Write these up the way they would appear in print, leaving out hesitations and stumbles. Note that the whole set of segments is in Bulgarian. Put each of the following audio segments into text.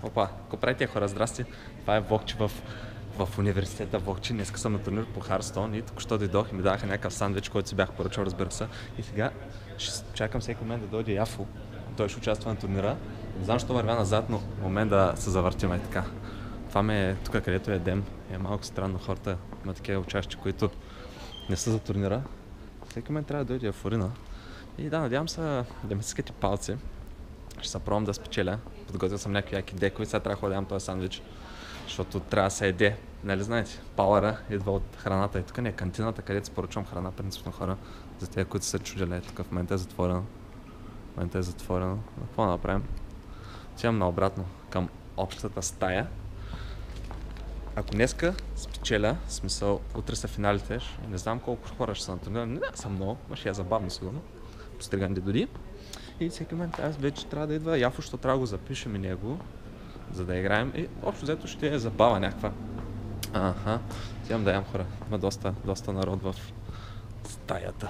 Опа, какво правите хора? Здрасти. Това е Вокче в университета Вокче. Днеска съм на турнир по Харстон и току-що дойдох и ми даха някакъв сандвич, който си бях поръчал, разбира се. И сега ще чакам всеки момент да дойде Яфо. Той ще участва на турнира. Не знам, защо вървя назад, но в момент да се завъртим и така. Това ме е тук, където едем. Е малко странно, хората има такива учащи, които не са за турнира. Всеки момент трябва да дойде Яфорина. И да, надявам се да ми скати палци. Ще се пробвам да спечеля. Подготвил съм някакви яки декови, сега трябва да ядам този сандвич, защото трябва да се еде. Нали знаете, пауъра идва от храната. И тук не е кантината, където се поръчвам храна, принципно хора. За тези, които са чудили, тук в момента е затворено. В момента е затворено. Какво направим? Отивам наобратно към общата стая. Ако днеска спечеля, в смисъл, утре са финалите, не знам колко хора ще са на турнира, не са много, но ще е забавно сигурно. Постриган Дедоди. И всеки момент аз вече трябва да идва Яфо, защото трябва да го запишем и него, за да играем. И общо взето ще е забава някаква. Аха, отивам да ям хора. Има доста народ в стаята.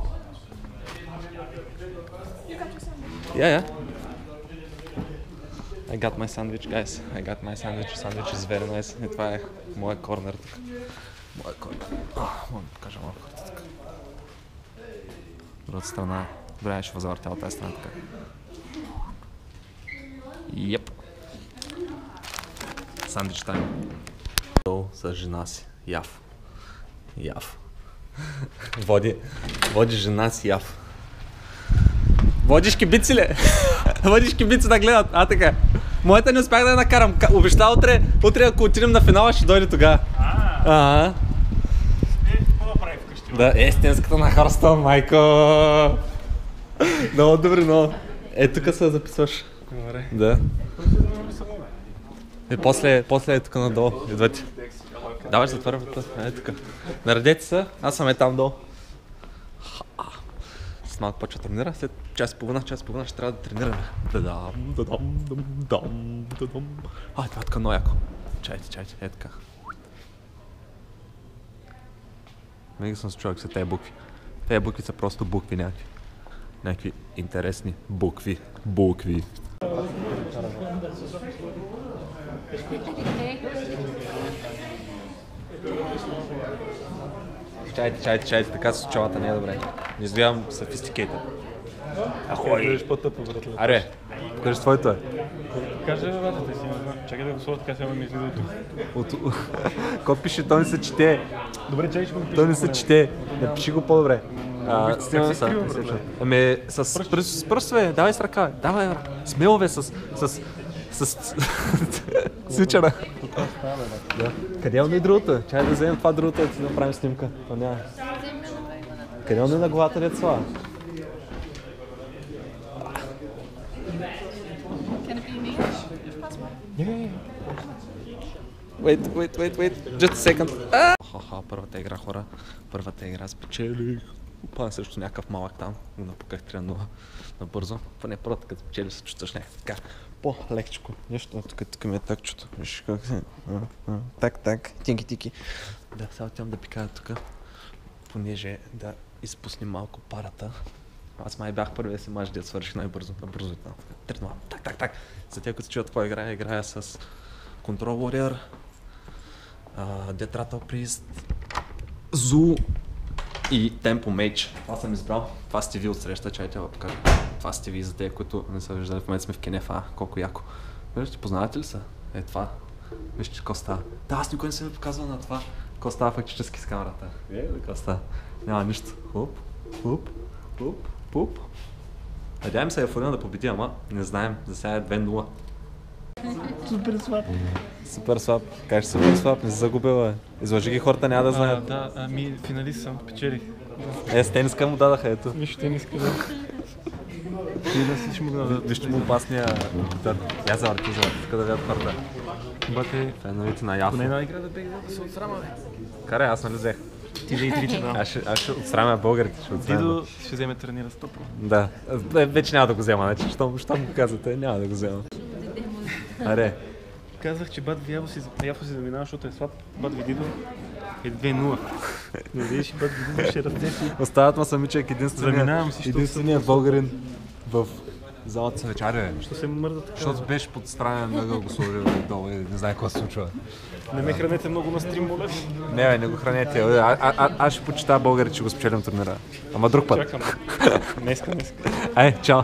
Yeah. I got my sandwich, guys. I got my sandwich. Sandwich is very nice. И това е моя корнер тук. Моя корнер. Мога да покажа малко хората тук. Другата страна. Добре, ще възвъртя от тази страна така. Йеп. Сандвич тайм. С жена си. Яв. Води жена си Яв. Водиш кибици ли? Водиш кибици да гледат, така. Моята не успях да я накарам. Обеща утре ако отидем на финала ще дойде тогава. Какво да прави вкъщи? Да, истинската на Харстон, майко! Много добре, много. Тук се записваш. Добре. Да. И после е тук надолу. Идвате. Давай затваря врата. Тук. Наредете се, аз съм там долу. С малко почва тренира, след час и половина ще трябва да тренираме. Това е така много яко. Чайте, така. Винаги съм се чувал са тези букви. Тези букви са просто букви някакви. Някакви интересни букви. Чайте, така с очалата не е добре. Не изгледам софистикейтър. Ахой! По-тъпо, братле. Аре, покажи твоето е. Кажи вратата си, чакай да го сложа така, сега ми излиза от тук. Какво пише? То не се чете. Добре, чакай, ще го напиша. То не се чете. Напиши го по-добре. Как се скрива, братле? Ами, с пръстове, давай с ръка, давай, смело с свичера. Къде е и другото? Чай да вземем това другото, да си направим снимка. То няма. Къде е на главата дет слава? Can it be in English, if possible? Wait. Just a second. Първата игра, хора. Първата игра спечелих. Опа, също някакъв малък там. Го напуках 3-0 набързо. Поне първата като спечели се чувстваш някакъв така по-лекчко. Нещо тук ми е такчето. Виж как се. Так. Тинки. Да, сега отивам да пикая тук. Понеже да изпуснем малко парата. Аз май бях първия си мач, да свърших най-бързо. Набързо там. 3-0. Так. За тези, които чуят какво играя с Control Warrior, Death Rattle Priest, Зу и Tempo Mage. Това съм избрал. Това сте ви отсреща, чайте да покажа. Това сте ви за тези, които не са виждали. В момента сме в Кенефа, колко яко. Виждате, познавате ли са? Това. Вижте какво става. Да, аз никой не съм ви показвал на това. Какво става фактически с камерата. Какво става? Няма нищо. Хуп. Надявам се Яфорина да победи, ама не знаем. За сега е 2-0. Супер свап. Кажеш супер свап, не си загубила. Излъжи ги хората, няма да знаят. Да, финалист съм, печелих. С тениска му дадаха, ето. Виж тениска, да. Ти да си ще му дадат. Вижте му опасния дър. Я завърти, тук да видят хората. Бате, феновете на Яфо. поне една игра да бега да се отсрама, бе. Карай, аз нали взех. Ти да и трите, да. Аз ще отсрамя българите, ще отсрамя. Дидо ще вземе тренира 100%. Да, вече няма да го взема, значи, щом го казвате, няма да го взема. Аре. Казах, че бат Яфо си заминава, защото е слаб. Бат ви Дидо е 2-0. Не видиш, бат ви Дидо ще расте си. Остават ма самичък единствения българин в Залата се вечаря. Що се мърда така? Защото беше под странен мъгъл го сложи долу и не знае какво се случва. Не ме хранете много на стрим, моля. Не го хранете. Аз ще почита българи, че го спечелям турнира. Ама друг път. Чакам. Днеска. Чао.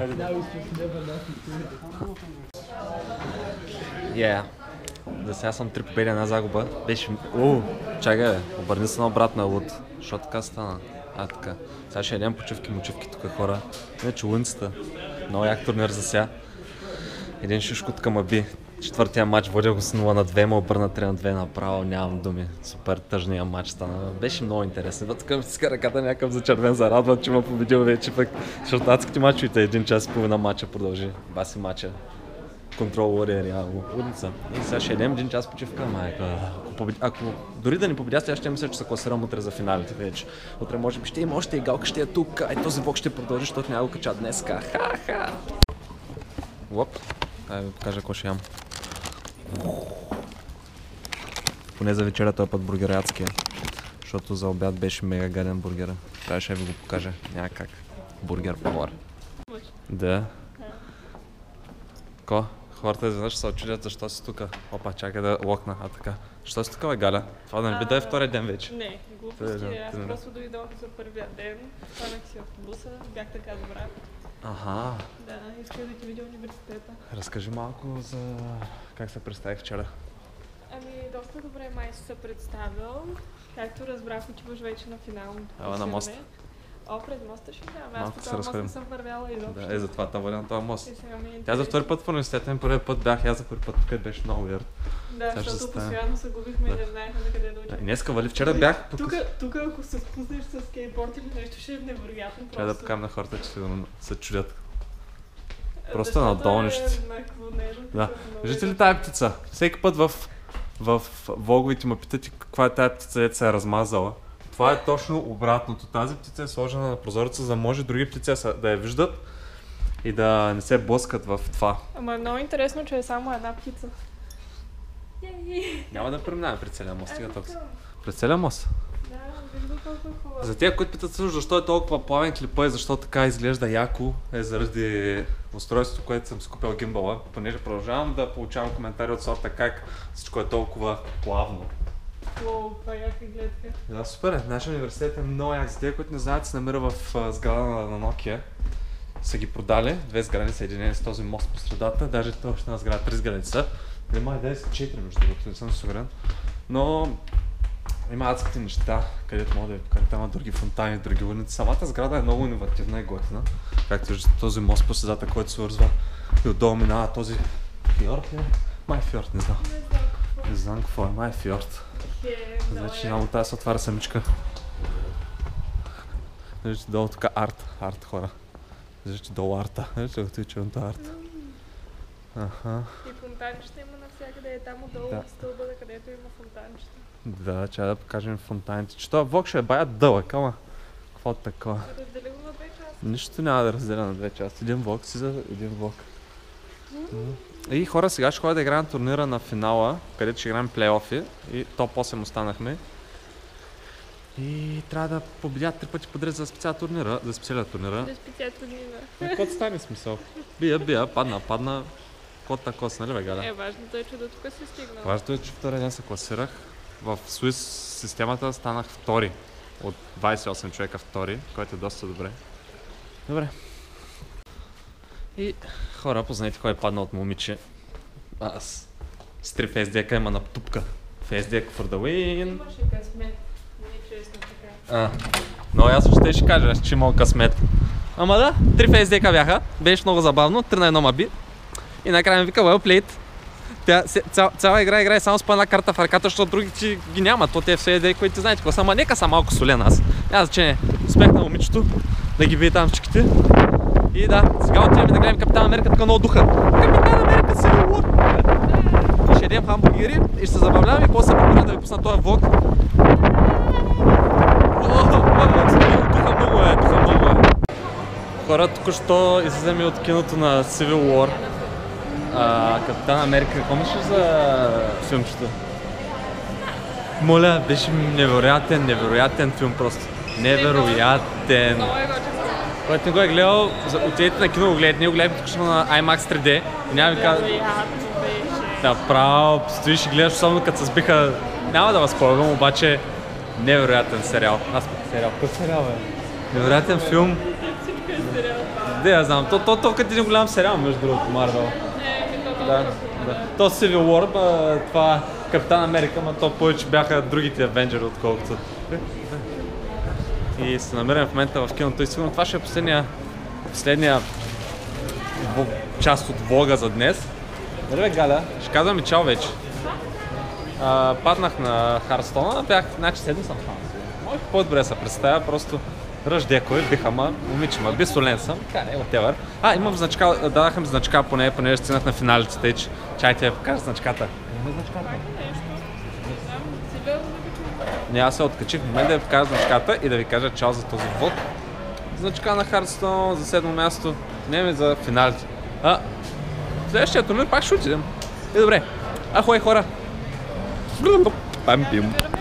За сега съм 3 победи, една загуба. Беше... чакай бе, обърни се на обратна луд. Що така стана? Така. Сега ще ядем почивки тук хора. Иначе лунцата. Много як турнир за сега. Един шишкот към Аби. Четвъртия матч водя го с 0-2, ма обърна 3-2 направо, нямам думи. Супер тъжния матч стана. Беше много интересен. Тук ми стиска ръката някакъв за червен, зарадват, че ме победил вече пък. Защото адските мачовете, 1 час и половина матча продължи. Баси матча. Контрол Warrior, улица. И сега ще ядем 1 час почивка, майка. Ако дори да ни победя, сега ще мисля, че се класирам утре за финалите вече. Утре може би ще има още и галка, ще е тук, този влог ще продължи, защото няма го кача днеска. Ха-ха! Лоп, дай ви покажа какво ще ям. Поне за вечеря този път бургер ядския, защото за обяд беше мега гаден бургера. Трябваше да ви го покажа, няма как. Бургер повар. Да. Ко? Хората изведнъж се очудят защо си тука. Опа, чакай да локна, така. Защо си тука, бе, Галя? Това да не би да е втория ден вече. Не, глупости. Аз просто дойдох за първия ден, станах си в буса, бях така добра. Аха. Да, исках да ти видя университета. Разкажи малко за как се представих вчера. Доста добре май си се представил. Както разбрах, отиваш вече на финалното Ела на мост. Пред моста ще няма. Аз по този мост не съм вървяла изобщо. Да, затова там вървя на този мост. Тя за втори път в университета, първи път бях, аз за първи път тук беше много уверен. Да, защото постоянно се губихме и не знаехме на къде да отидем. Днеска, вали, вчера бях... Тук ако се спуснеш с скейтборд или нещо, ще е невероятно. Трябва да покажем на хората, че се чудят. Просто надолу ще. Да. Виждате ли тая птица? Всеки път в влоговете ме питате каква е тая птица, дето се е размазала. Това е точно обратното. Тази птица е сложена на прозореца, за да може други птици да я виждат и да не се блъскат в това. Ама е много интересно, че е само една птица. Няма да преминаваме пред целия мост. Пред целия мост? Да, вижда толкова хубаво. За тия, които питат също защо е толкова плавен клипа и защо така изглежда яко, е заради устройството, което съм скупил гимбала, понеже продължавам да получавам коментари от сорта как всичко е толкова плавно. Това е яка гледка. Да, супер. Нашия университет е много як. За тия, които не знаят, се намира в сграда на Nokia. Са ги продали. 2 сгради са единени с този мост по средата. Даже точно на сграда 3 сгради са. Има и 4 между другото, не съм сигурен. Но има адските неща, където мога да ви покажа. Там има други фонтани, други улици. Самата сграда е много иновативна и готина. Както виждате, този мост по средата, който се вързва и отдолу минава този фьорд ли? Май фьорд, не знам. Не знам какво е, май фьорд. Значи няма тази се отваря самичка. Виждате долу тук арт хора. Виждате долу арта. Виждате като е черната арт. И фонтанчета има навсякъде, е там отдолу в стълба, където има фонтанчета. Да, чай да покажем фонтаните. Че това влог ще е бая дълъг, ама какво такова? Раздели го на 2 части. Нищо няма да разделя на 2 части. Един влог си за един влог. И хора, сега ще ходя да играем турнира на финала, където ще играем плейофи и топ 8 останахме. И трябва да победя 3 пъти подред за специалния турнира. За специалния турнира. Какво стане смисъл? Бия, падна. Кот на кос, нали бе, Галя? Важното е, че до тук си стигнал. Важното е, че втория ден се класирах. В Swiss системата станах втори. От 28 човека втори, което е доста добре. Добре. И хора, познайте кой е паднал от момиче. Аз. Стрив FSD-ка има на тупка. FSD for the win. Имаше късмет. Не е честно така. Но аз ще кажа, че имал късмет. Ама да, 3 FSD-ка бяха. Беше много забавно. 3 на 1 маби. И накрая ми вика well played. Тя цяла игра играе само с по една карта в ръката, защото другите ги няма. То те е все идеи, които знаете какво са. Ама нека са малко солен аз. Няма значение. Успех на момичето. Да ги види там чеките. И да, сега отиваме да гледам Капитан Америка, така много духа. Капитан Америка Civil War! Ще ядем хамбургери и ще се забавляваме и после се приберем да ви пусна този влог. Духа много е. Хора, току-що излизаме от киното на Civil War. Капитан Америка, какво мислиш за филмчето? Моля, беше невероятен филм просто. Невероятен! Който не го е гледал, отидете на кино го гледайте, ние го гледаме тук на IMAX 3D и няма ви казва... Вероятно беше. Да, право, стоиш и гледаш, особено като се сбиха... Няма да възползвам, обаче невероятен сериал. Аз пък сериал. Какъв сериал е? Невероятен филм. Всичко е сериал. Да, я знам. То като един голям сериал, между другото, Марвел. Да. То Civil War, това Капитан Америка, но то повече бяха другите Авенджери, отколкото. И се намираме в момента в киното и сигурно това ще е последния част от влога за днес. Дали бе, Галя? Ще казвам и чао вече. Паднах на Харстона, бях, значи седмици съм там. Може по-добре се представя, просто ръждекой, биха ма, момиче ма, бисолен съм, така не, whatever. Имам значка, дадаха ми значка понеже стигнах на финалите, тъй че чайте я покажа значката. Има значката. Не, аз се откачих в момента да ви покажа значката и да ви кажа чао за този влог. Значка на Харстон за 7 място, не ми за финалите. Следващия турнир пак ще отидем. И добре, ахой хора! Пам-пим!